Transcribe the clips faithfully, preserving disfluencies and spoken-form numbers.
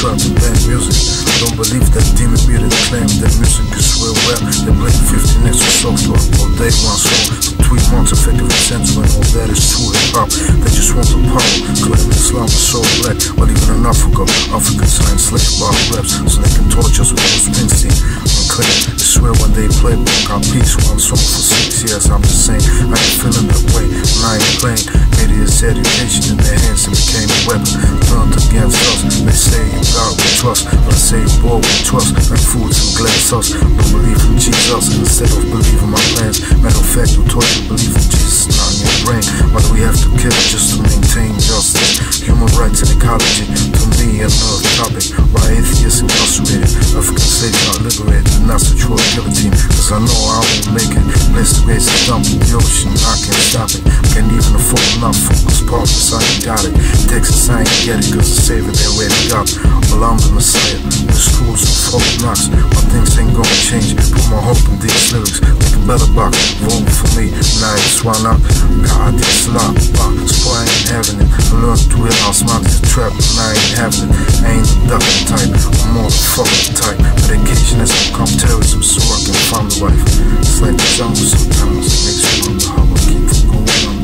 trap and band music. I don't believe that demon mutant claim that music is real rap. They blame fifteen extra software all day one song. Tweet months effective incentives when all that is true hip-hop. They just want the power, claim Islam is so black. But even in Africa, African science slave bar raps, so they can torture us with those Springsteen. Unclear, I swear when they play book our peace one song for six years. I'm just saying, I ain't feeling that way, and I ain't playing. Media's education in their hands and became a weapon turned against us. They say in God we trust, but I say war we trust. And foods and glass sauce. Don't believe in Jesus instead of believing my plans. Matter of fact, you taught you believe in Jesus, not in your brain. Why do we have to kill just to maintain justice? Human rights and ecology, to me another topic. Why atheists incarcerated, African slaves not liberated, and not the true guillotine. Cause I know I won't make it. Bless the grace is dumped in the ocean, I can't stop it. Can't even afford enough focus, partners, I ain't got it. Texas, I ain't get it, cause the savior they already got. Well, I'm the messiah, the schools and folk knocks. My things ain't gonna change, put my hope in these lyrics. Make a better box, vote for me, now it's why not? God, this lot, so I ain't having it. I learned to realize my is a trap, and I ain't having it. I ain't the ducking type, I'm more the fucking type. Medication has become terrorism, so I can find the wife. It's like the jungle sometimes, it makes you wonder how I keep from going on.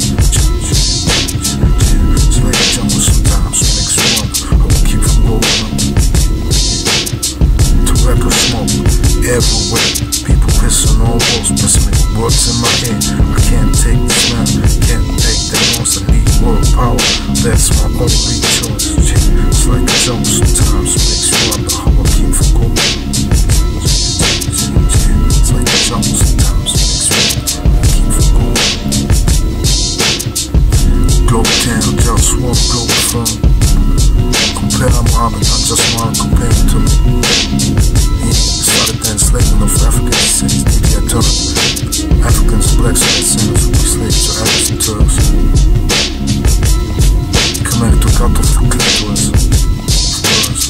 It's like the jungle sometimes, it makes you wonder how I keep from going on. Tobacco smoke everywhere, people pissing on walls, messing with words in my head. I can't take this man, can't take that once. I need world power, that's my only choice. It's like the jungle sometimes, it makes you wonder how I keep from going on. It's like the jungle sometimes, it makes you wonder how I keep from going on. Global town, JustWar, Globalfirm. Compare Muhammad, I just want to compare him to me. He started the enslavement of Africans since India turned. Africans, blacks, and sinners who were slaves to Arabs and Turks. He commanded to cut off the clitoris for us.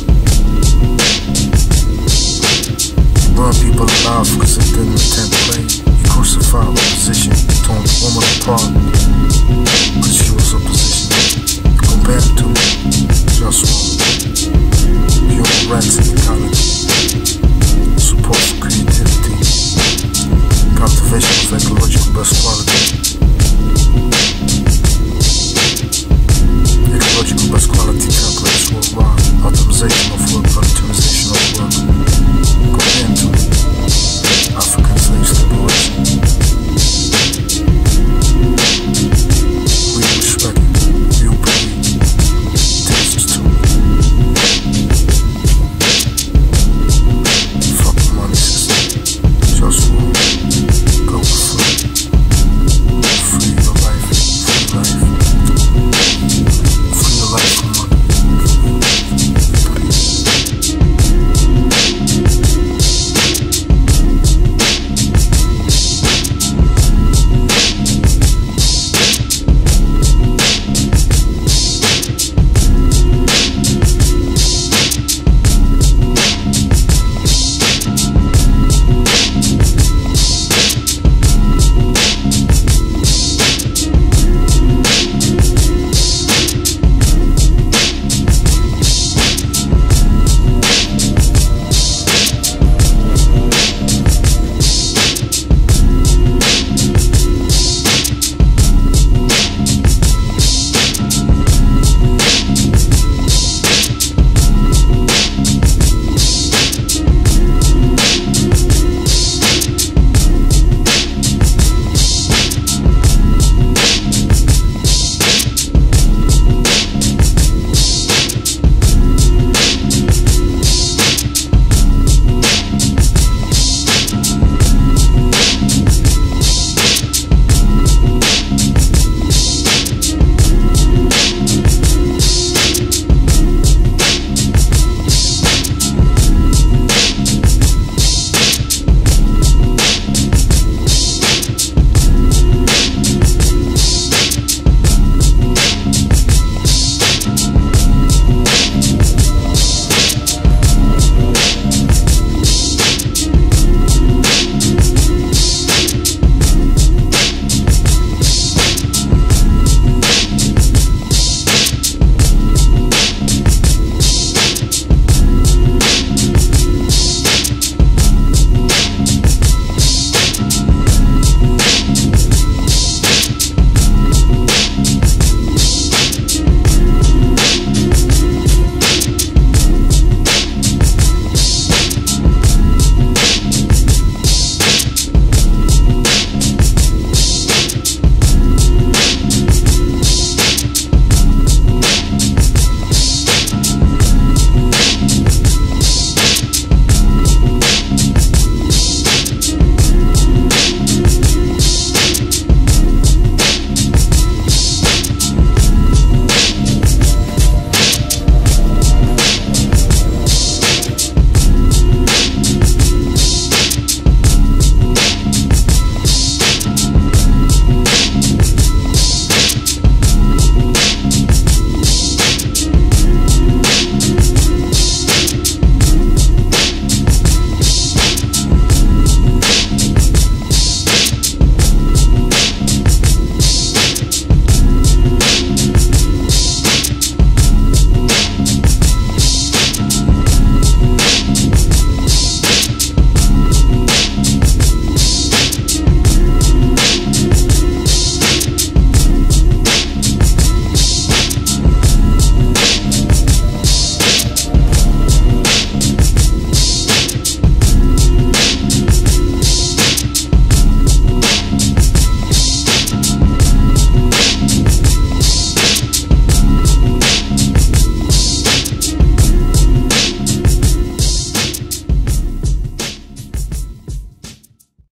He burned people alive because they didn't attend play. He crucified opposition, torn the woman apart because she was opposition. Compare it to JustWar. Human rights and ecology, support for creativity, cultivation of ecological best quality, ecological best quality